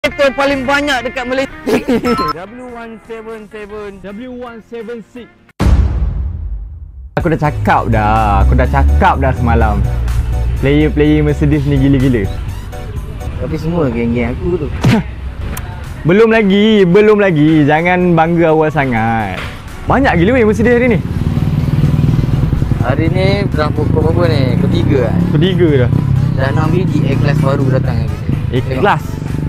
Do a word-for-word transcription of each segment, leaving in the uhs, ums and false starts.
Itu paling banyak dekat Malaysia. W seratus tujuh puluh tujuh, W seratus tujuh puluh enam. Aku dah cakap dah, aku dah cakap dah semalam. Player-player Mercedes ni gila-gila. Tapi semua geng-geng aku tu. Belum lagi, belum lagi. Jangan bangga awal sangat. Banyak gila weh Mercedes hari ni. Hari ni dah pukul berapa ni? Ketiga kan? Ketiga dah. Dah enam biji A-Class baru datang lagi. A-Class.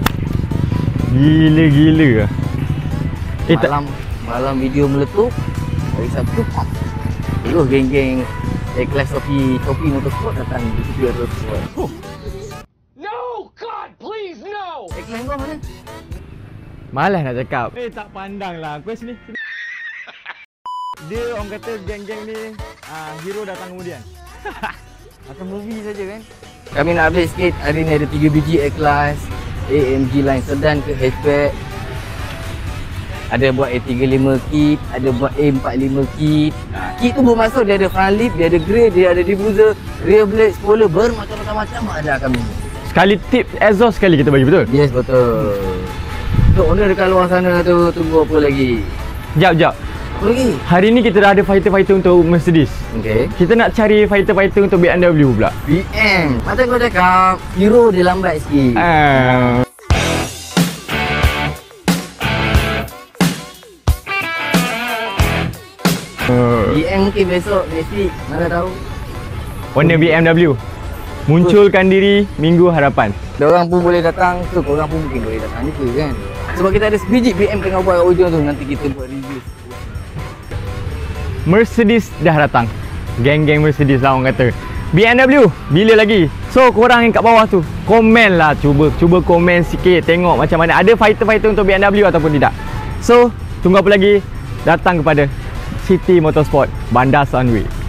Gila-gila. Eh, malam, malam video meletup. Hari Sabtu pam. Terus geng-geng A-Class Shopee, Shopee Motorsport datang di tiga ratus watt. Oh. No! God, please, no! A-Class kau mana? Malas nak cakap. Eh tak pandang lah. Kau sini. sini. Dia orang kata geng-geng ni uh, hero datang kemudian. Macam movie saja kan? Kami nak update sikit. Hari ni ada tiga biji A-Class, A M G line sedan ke hatchback. Ada buat A tiga puluh lima kit, ada buat A empat puluh lima kit. Ha, kit tu bermaksud dia ada front lip, dia ada grey, dia ada diffuser, rear blade, spoiler, bermacam-macam ada kami. Sekali tip exhaust sekali kita bagi, betul? Yes, betul. So, owner dekat luar sana tu tunggu apa lagi? Jap, jap. Apa lagi? Hari ni kita dah ada fighter-fighter untuk Mercedes. Okey. Kita nak cari fighter-fighter untuk B M W pula. B M. Macam kau cakap, hero dia lambat sikit. Uh. B M mungkin besok, next week, mana tahu. Owner B M W munculkan diri Minggu Harapan. Diorang pun boleh datang, so korang pun mungkin boleh datang juga kan. Sebab kita ada sebiji B M tengah buat kat ujung tu, nanti kita buat review. Mercedes dah datang. Geng-geng Mercedes lah orang kata. B M W bila lagi? So korang yang kat bawah tu, komen lah, cuba cuba komen sikit, tengok macam mana, ada fighter-fighter untuk B M W ataupun tidak. So tunggu apa lagi? Datang kepada City Motorsport Bandar Sunway.